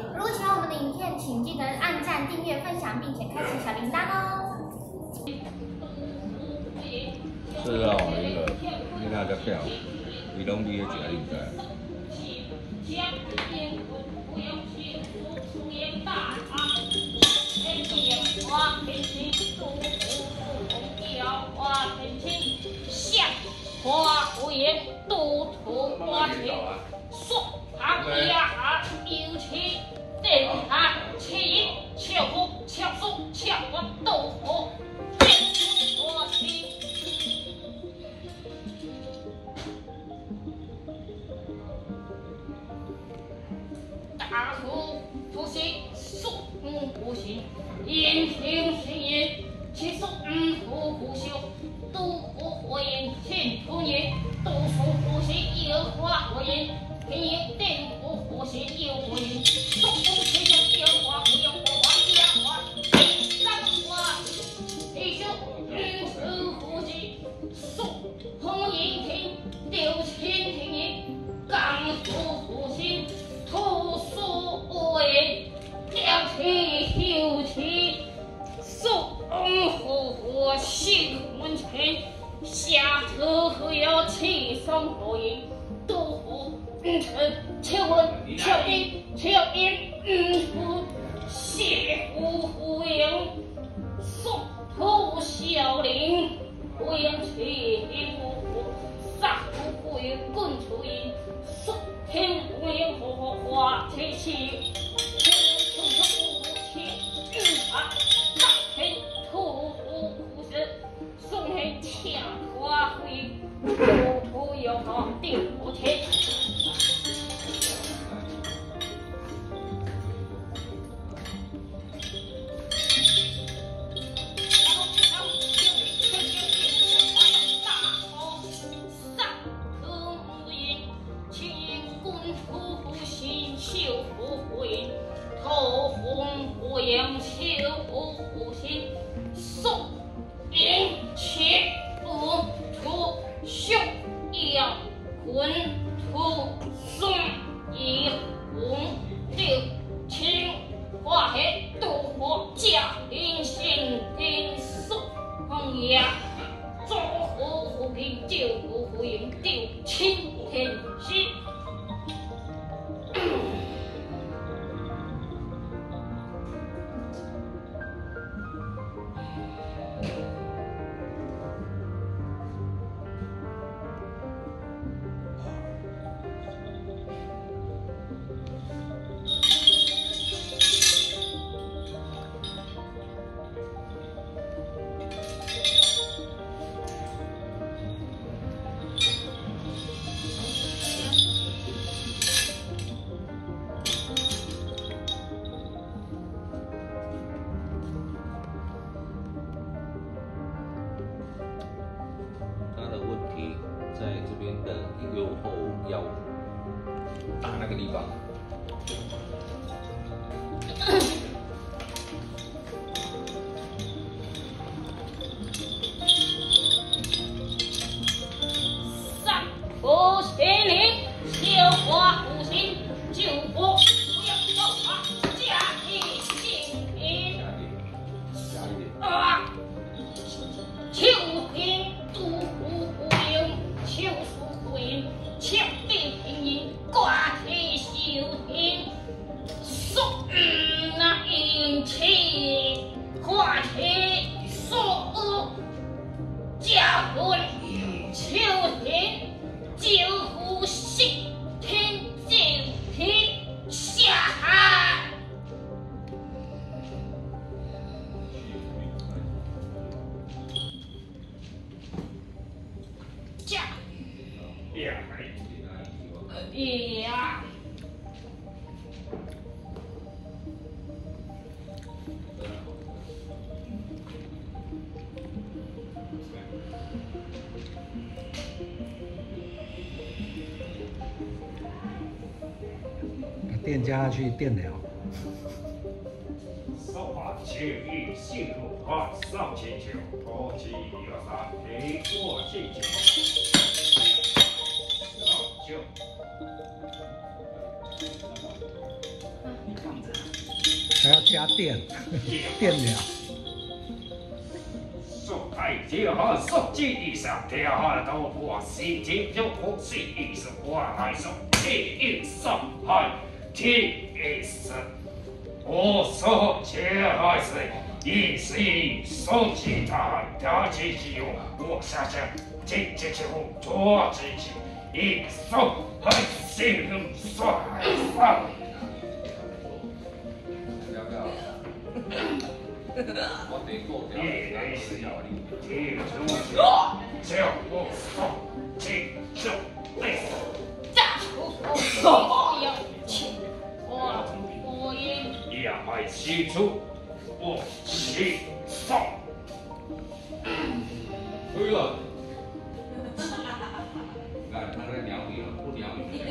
如果喜欢我们的影片，请记得按赞、订阅、分享，并且开启小铃铛哦。 这让我一个，你那只票，伊拢你去食，你唔知？ 花园都土花田，说行呀，有钱电下钱，巧夫巧书巧我豆腐，我心。大土土行，树木不行，言行行言，其实土不修。都不火焰，天土炎；都属火星，有花火焰；天炎电火火星有火焰；东风吹向电花火焰，火花电花，三花地球土火星，树红炎天，六千天炎，钢土火星，土属火焰，两天有天，树火火星。温泉下头会有气松火焰，都火秋温秋冰秋阴火血火焰，松土小林火焰气火杀火火焰滚出烟，松天火焰火花气气。恰花灰，土土有好定不切。头红火焰，秋火星，送云切。土兄阳混土松一红六青化黑斗火甲阴性阴松红阳左火火平九火火影六青天心。 在这边的右后腰打那个地方。 三不行灵，小花不行，九不不要走啊，加一性平啊，秋平杜虎英，秋树虎英，强地平阴，挂天修天，送那阴气，化气送家魂。秋天，九湖西天九天下海，驾呀。 电加下去电疗。 手法切玉幸福花上千球，头七123陪我进酒，上酒。 还要加电，电疗。 说爱就好，说记一声，调好都我心情就呼吸一声，我来说一声，嗨，听一声，我说就还是一时手机台，调起起我想想，紧接着我做自己，一手还心帅帅。 我得做掉， 也是要你记住，叫我说，记住， 大出我要请我也也爱记住，我是上。 对了，那他在鸟语了，不鸟语。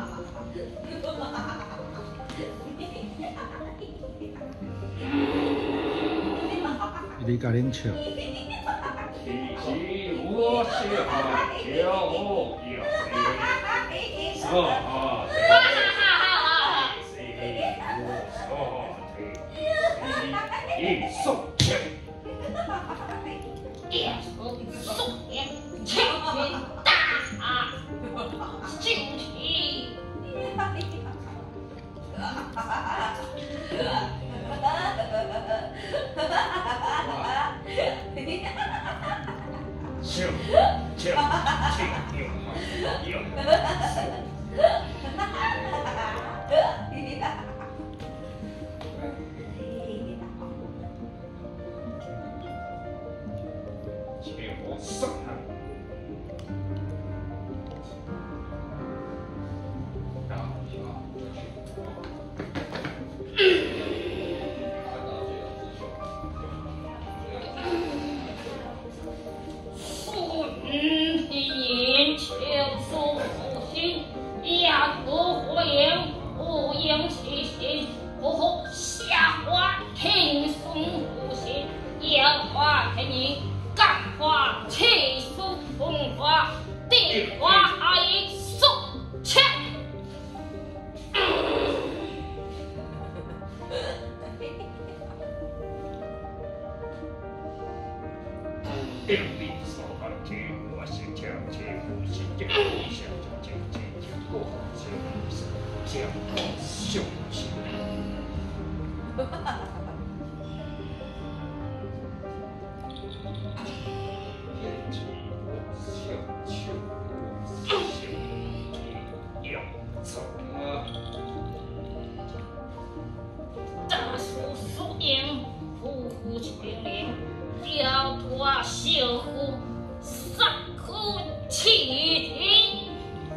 你甲恁笑， 其实我是爱叫我也是说好的，是我说的，一送钱， 也送年青年大身体。 就听用用。请我上来。定力所含天，我心强且不心定，想着渐渐渐过，将我修起。天气我想秋，心体要走啊。 大树树荫，呼呼青莲，吊挂小虎，三哭齐听。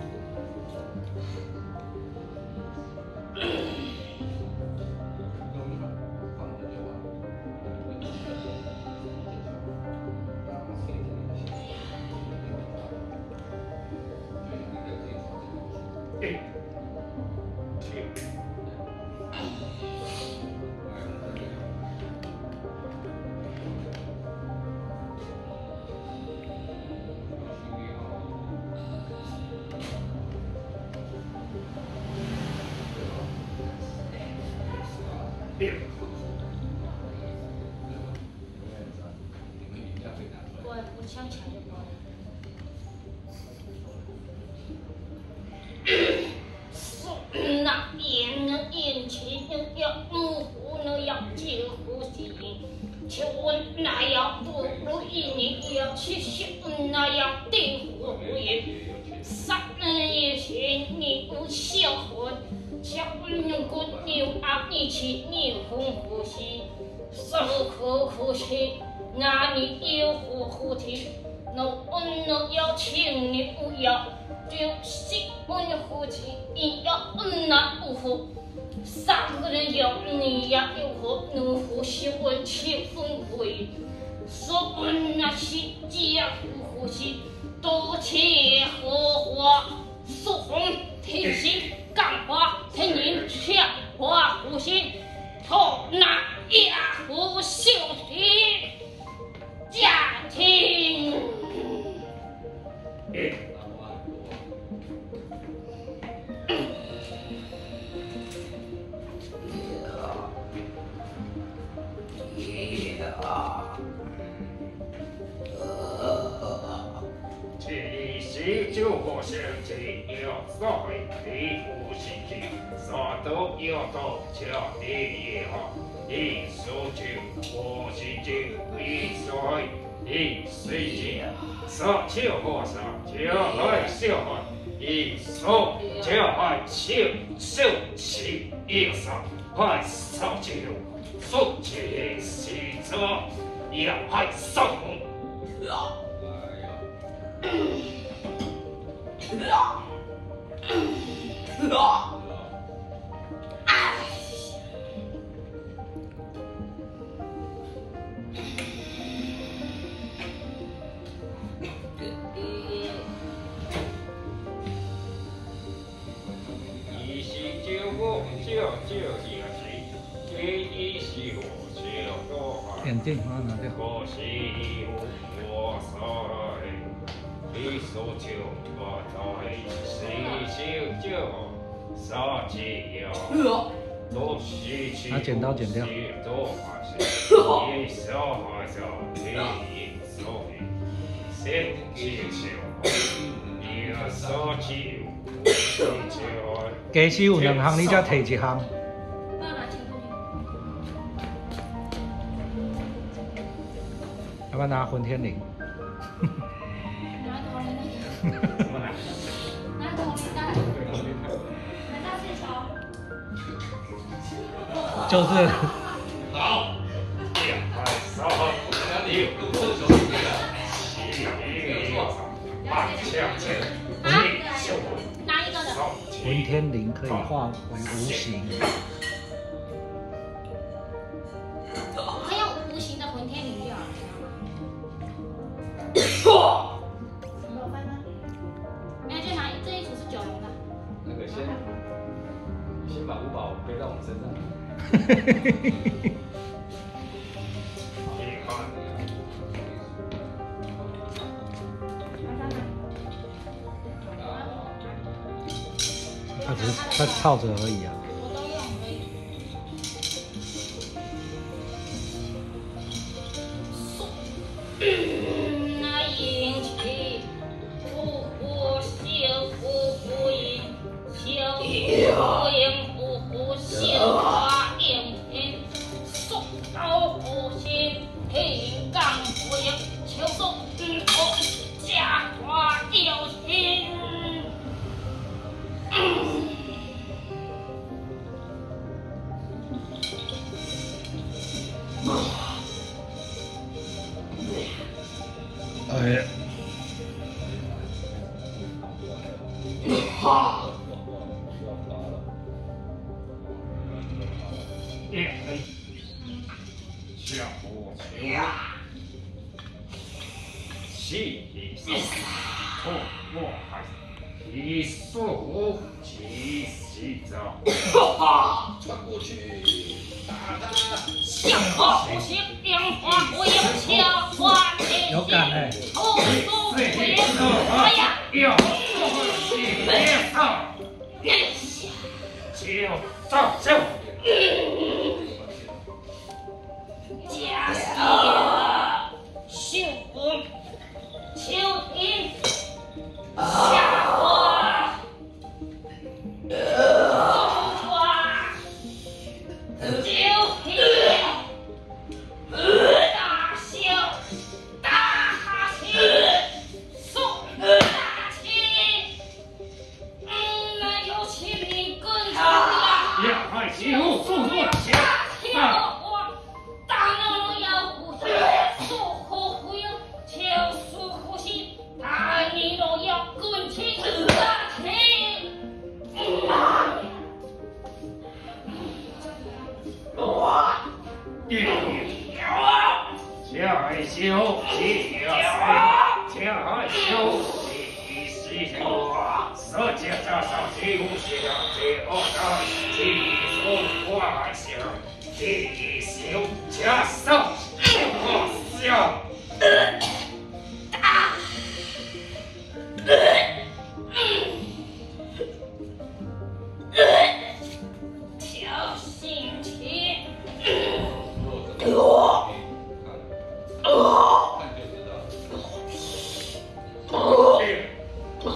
我想起来就过来。那眼前要模糊呢，要近乎心。求问那要不如一年要去学那要定乎言。三年前你不孝婚，孝婚过牛啊一起牛红呼吸，手可呼吸。那你有何呼提？那我呢要请你不要，就新婚夫妻你要那不服。三个人要你呀有何能呼吸问气氛会？说那心机呀不呼吸，多切荷花，素红提心干花，天人强花呼吸，头那呀不休息。家庭。 喜酒和相机要少一无心机，啥都要到家里也好，一手酒无心酒，一水一水酒，啥酒和啥酒来小孩，一手酒还手起一啥还少酒，手起洗着也还少。一是酒我酒也是，一是我酒多。 眼镜放哪掉？ 可惜我所一手酒我在喜酒杀鸡药，都是去拿剪刀剪掉。 都还是一手还是一手先去酒，一手酒。 假使有两项，你才摕一项。 帮我拿钱过去。 要不要拿混天绫？ 拿头铃，拿头铃带，拿大气球。 就是好，两排三六八枪前， 哪一个的？ 混天绫可以化为无形。 可以用无形的混天绫就好，知道吗？没有，就拿这一组是9龙的。 那个先把五宝背到我们身上。 他只是他靠着而已啊。 我都用而已。 那引起不呼修不呼应，修不应不呼修化应应，速刀不行，平杠不应，求速不加化有心。 哎， 下火球，气上破我还一手起洗澡， 穿过去，打他！ 向化不行，变化不应，强化天有感哎。 突突不应，哎呀！ 要别上，就上手。 加血，秀红，秋天，下花，冬花，秋天，大笑，大喜，送大气，那有请你跟着呀。 要害几乎速度强。加修几加修几十个，设计加上几乎是最后的技术画像，技术加上画像。 挑衅起。看就知道。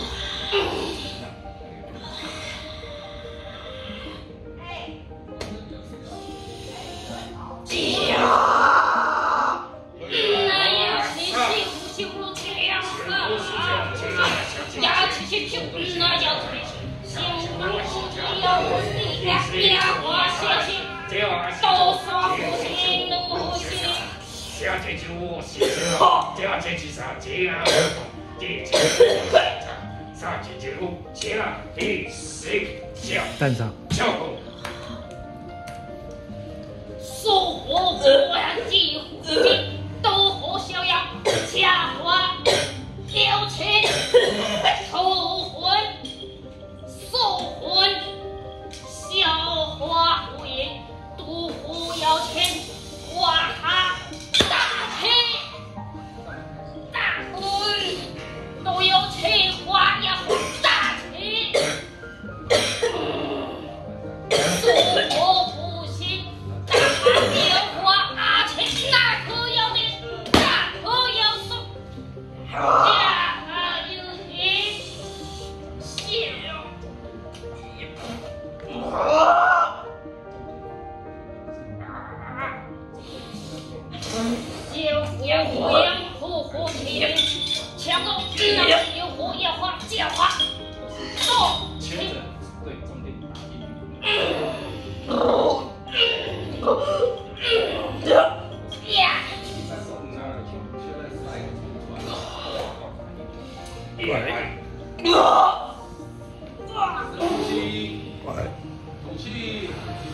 野花血气，都说不行，不行。 下这句我写了，下这句啥讲？第几上这句五讲第十讲。 蛋上。 小狗。 说我果然几乎尽，都和逍遥，家花有情，抽魂，送魂，笑话无言，独呼摇钱，哇哈，大气，大魂，都有情话呀，大气，说我不行。电话阿青那可要的，那可要送，家有情，小虎羊虎虎天，强攻那有虎要花叫花，送牵着对重点打进去。 呀！ 吐气，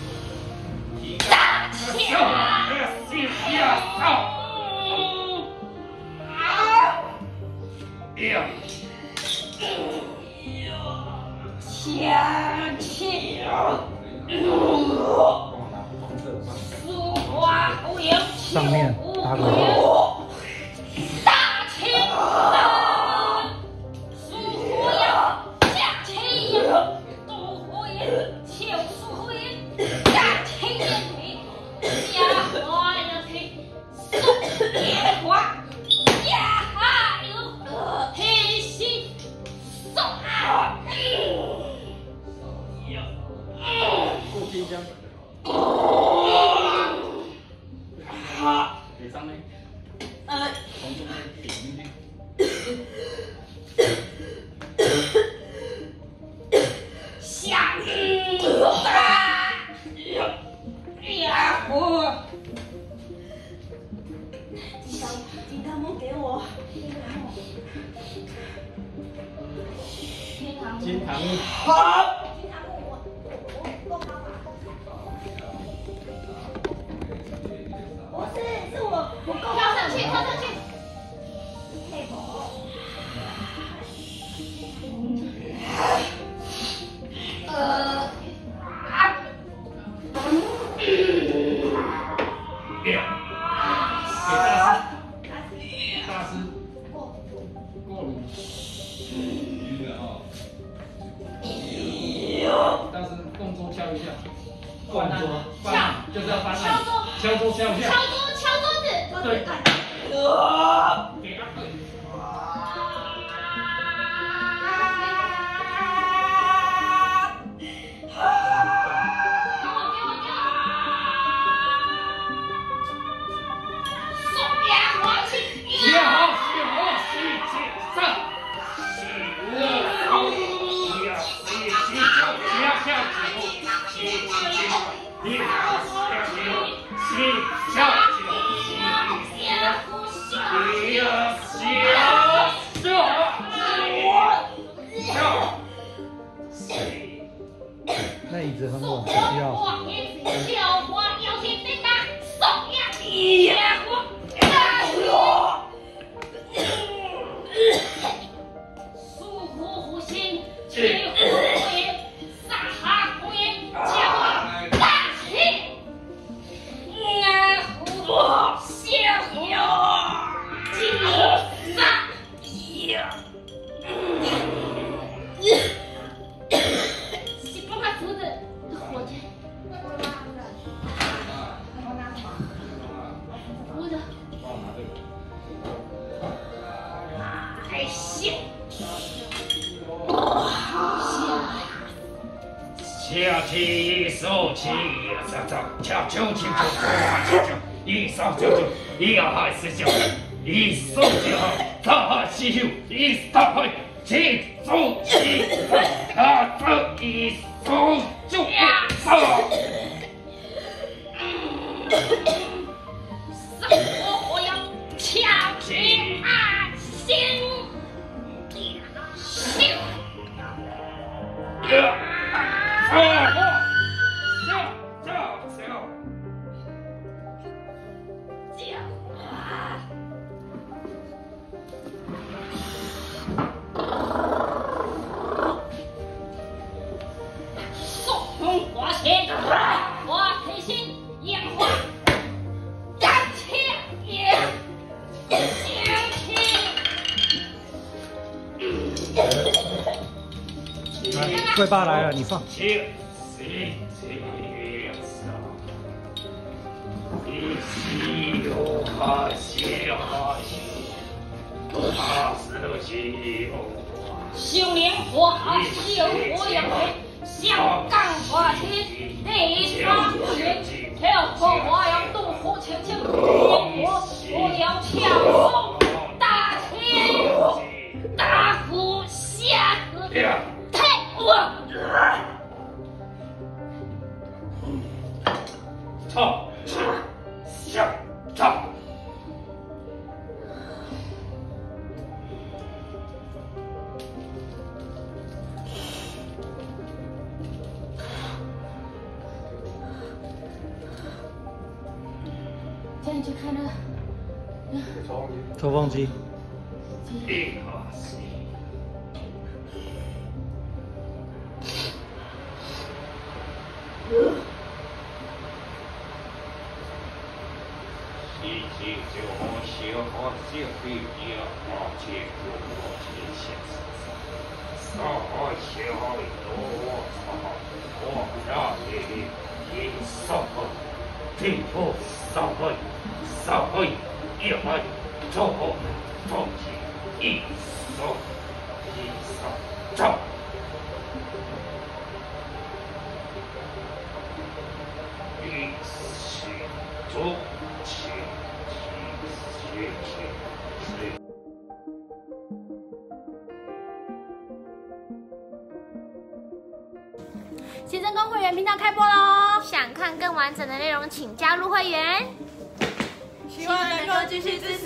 大气啊！下气。苏花无影， 上面打广告。 大气人，苏花阳，下气阳，东火焰，秋苏焰，大气焰体，呀花呀气，送烟花，呀哈有黑心，送啊！ 过金江。给上面。从中间点进去。 下呀我。 金刚梦给我。 金堂木。 好。金刚梦我够高吧？不是，是我够高。跳上去，跳上去。佩服。 大师，过炉。大师动作敲一下。翻案，翻案就是要翻案。敲桌敲一下。 敲桌子。 对。给他对。 那椅子很稳，不需要。 小花要请叮当送呀，野火苏火虎心，烈火火焰，撒哈火焰，加花大气，俺虎小鸟，金撒呀。帮他扶着火箭，扶着。哎呀！ 下起手起上上，敲九起九九九，一扫九九，一二四九，一扫九二四九，一扫七走七，二走一走九。 我要敲击阿星，我先，我开心烟花，感谢也相信。 来，贵爸来了，你放。 修炼花修我养魂，香港花天地上天，跳河我要渡河轻轻，我要跳河大天大虎下河太我。 操！下操！ 叫你去看那个抽风机。 新增公会员频道开播喽！想看更完整的内容，请加入会员。希望能够继续支